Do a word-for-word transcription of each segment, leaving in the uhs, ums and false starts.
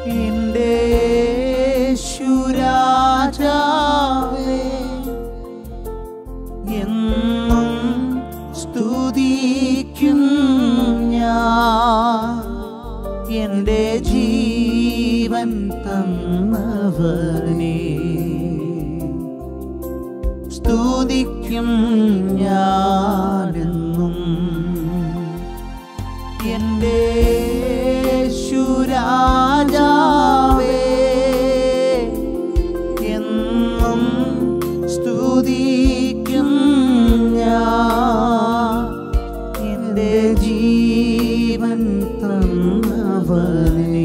എൻ്റെ യേശുരാജാവേ എന്നും സ്തുതിക്കും ഞാൻ എൻ്റെ ജീവൻ തന്നവനെ സ്തുതിക്കും ഞാനെന്നും എൻ്റെ യേശുരാജാവേ എന്നും സ്തുതിക്കും ഞാൻ എൻ്റെ ജീവൻ തന്നവനെ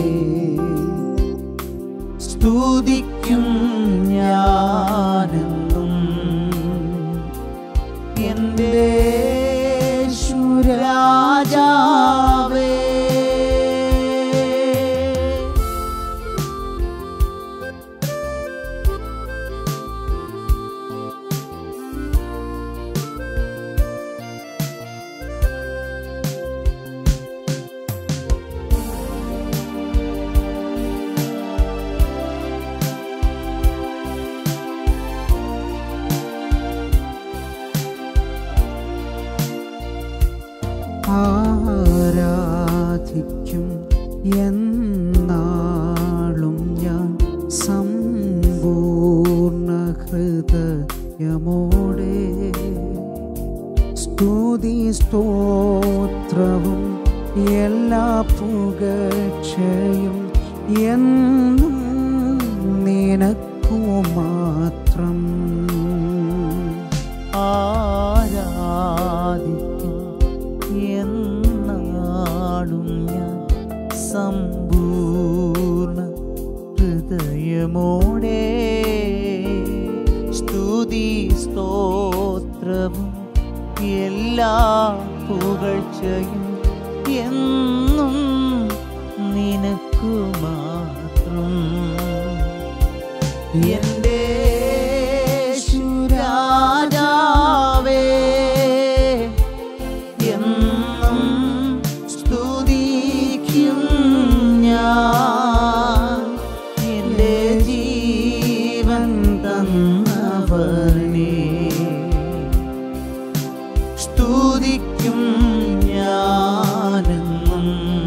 സ്തുതിക്കും ഞാനെന്നും എൻ്റെ യേശുരാജാവേ. ആരാധിക്കും എന്നാളും ഞാൻ സമ്പൂർണ്ണ ഹൃദയമോടെ സ്തുതി സ്തോത്രവും എല്ലാ പുകഴ്ചയും എന്നും നിനക്കു മാത്രം. ആരാധിക്കും എന്നാളും ഞാൻ സമ്പൂർണ്ണ ഹൃദയമോടെ സ്തുതി സ്തോത്രവും എല്ലാ പുകഴ്ചയും എന്നും നിനക്കു മാത്രം. എൻ്റെ യേശുരാജാവേ എന്നും സ്തുതിക്കും ഞാൻ എൻ്റെ ജീവൻ തന്നവനെ സ്തുതിക്കും ഞാനെന്നും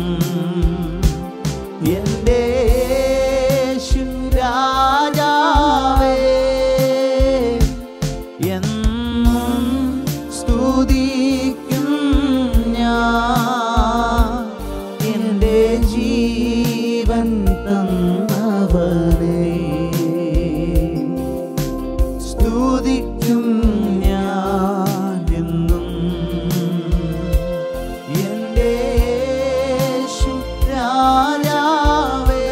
എൻ്റെ യേശുരാജാവേ എന്നും സ്തുതിക്കും ഞാൻ എൻ്റെ ജീവൻ തന്നവനെ സ്തുതിക്കും ഞാനെന്നും എൻ്റെ യേശുരാജാവേ.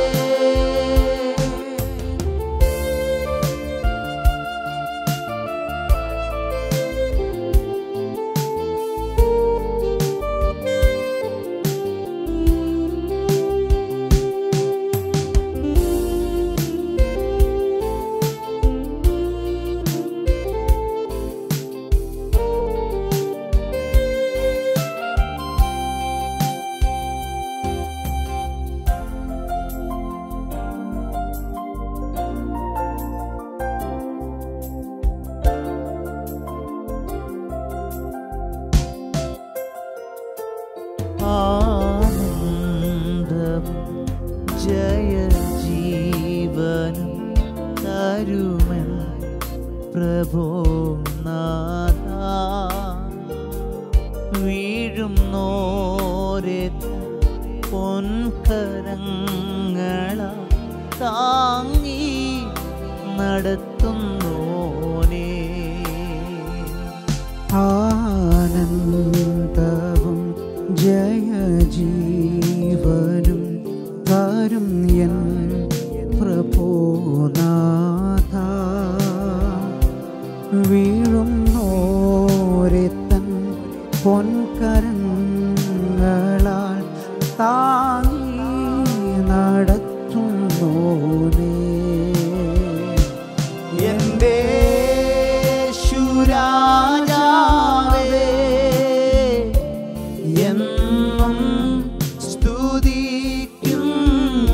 ആനന്ദം ജയ ജീവനും തരുമൻ പ്രഭോ നാഥ വീഴും നോരെ പൊൻകരങ്ങള താങ്ങി നടത്തുന്നോനേ. ആനന്ദവും ജയജീവനും തരും എൻ പ്രഭോനാഥ വീഴുന്നോരെ തൻ പൊൻകരങ്ങളാൽ താങ്ങി നടത്തുന്നോനേ. എൻ്റെ യേശുരാജാവേ എന്നും സ്തുതിക്കും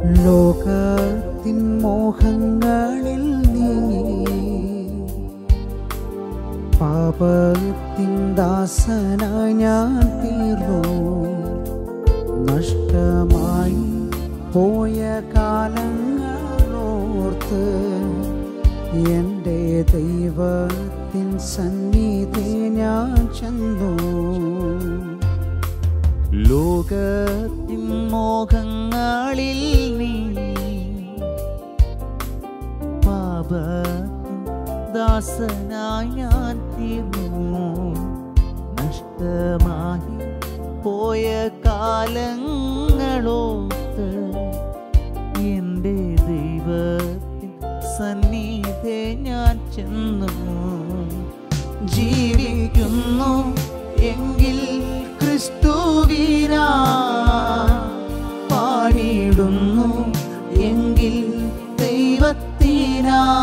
ലോകത്തിൻ മോഹങ്ങളിൽ നീങ്ങി പാപത്തിൻ ദാസനായി ഞാൻ തീർന്നു. നഷ്ടമായി പോയ കാലങ്ങളോർത്ത് എൻ്റെ ദൈവത്തിൻ സന്നിധി ഞാൻ ചെന്നു. ലോകത്തിൻ മോഹങ്ങളിൽ നീ പാപത്തിൻ ദാസനായി ഞാൻ തീർന്നു. നഷ്ടമായി പോയ കാലങ്ങളോർത്ത് എൻ്റെ ദൈവത്തിൻ സന്നിധി ഞാൻ ചെന്നു. ജീവിക്കുന്നു എങ്കിൽ ക്രിസ്തുവിനാ, പാടിടുന്നു എങ്കിൽ ദൈവത്തിനാ.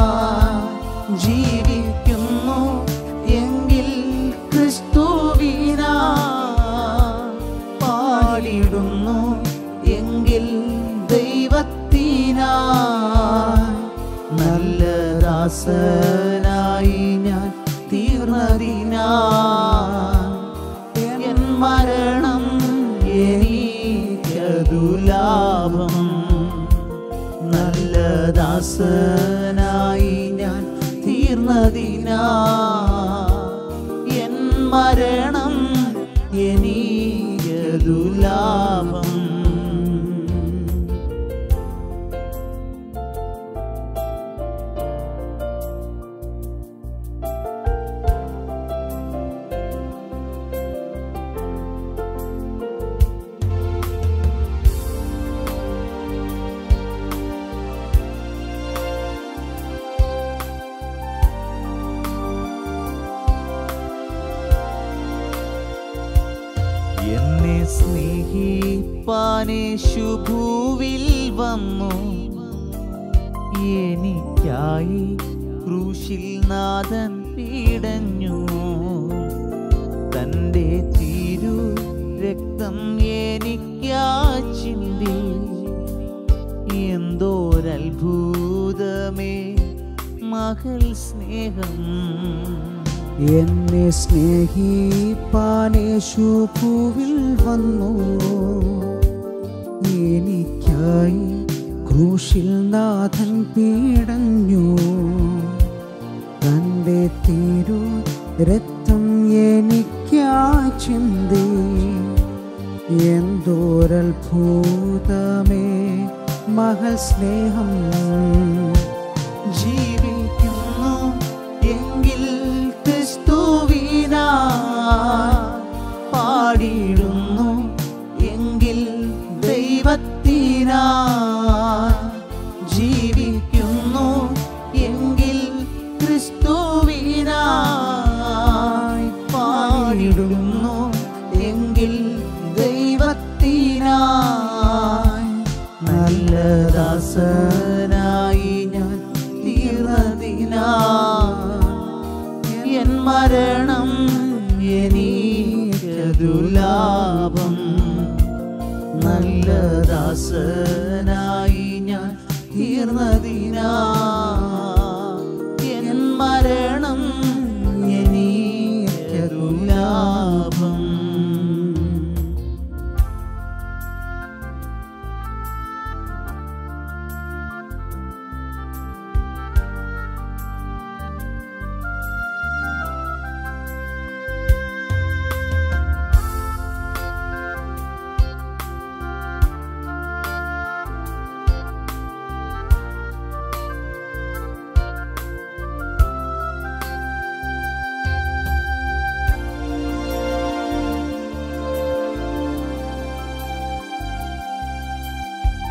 ജീവിക്കുന്നു എങ്കിൽ ക്രിസ്തുവിനാ, പാടിടുന്നു എങ്കിൽ ദൈവത്തിനാ. നല്ല ദാസനായി ഞാൻ തീർന്നതിനാ എൻ മരണം എനിക്കതു ലാഭം. നല്ല ദാസനായി ഞാൻ തീർന്നതിനാ എൻ മരണം എനിക്കതു ലാഭം. എന്നെ സ്നേഹിപ്പാനേശു ഭൂവിൽ വന്നു. എനിക്കായി ക്രൂശിൽ നാഥൻ പീഡഞ്ഞു. തൻ്റെ തിരു രക്തം എനിക്കായി ചിന്തി. എന്തോരത്ഭുതമേ മകൾ സ്നേഹം. എന്നെ സ്നേഹിപ്പാനേശു ഭൂവിൽ വന്നു. എനിക്കായി ക്രൂശിൽ നാഥൻ പീഡഞ്ഞു. തൻ്റെ തിരു രക്തം എനിക്കായി ചിന്തി. എന്തോരത്ഭുതമേ മകൾ സ്നേഹം. ജീവിക്കുന്നു എങ്കിൽ ക്രിസ്തുവിനാ, പാടിടുന്നു എങ്കിൽ ദൈവത്തിനാ. ജീവിക്കുന്നു എങ്കിൽ ക്രിസ്തുവിനാ, പാടിടുന്നു എങ്കിൽ ദൈവത്തിനാ. നല്ല ദാസനായി ഞാൻ തീർന്നതിനാ എൻ മരണം എനിക്കതു ലാഭം. നല്ല ദാസനായി ഞാൻ തീർന്നതിനാ